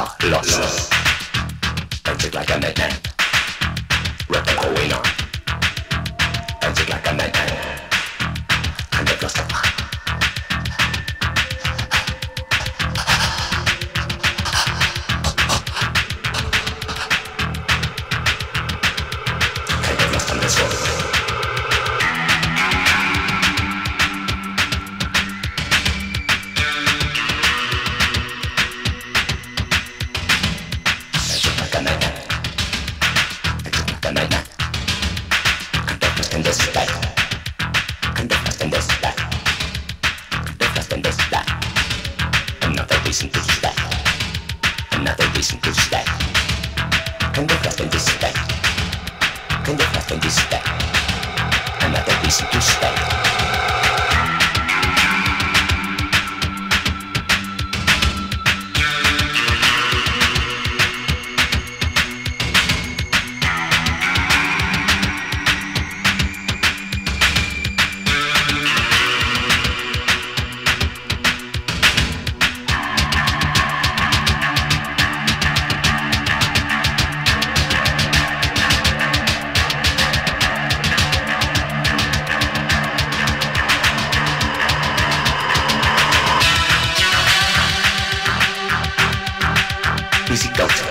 lost. Dancing like a madman. What's going on? Dancing like a madman. And I've lost the mind. And I've lost the soul. Another reason to stay. Another reason to stay. Can you trust in this stay? Can you trust in this stay? Another reason to stay. Easy go.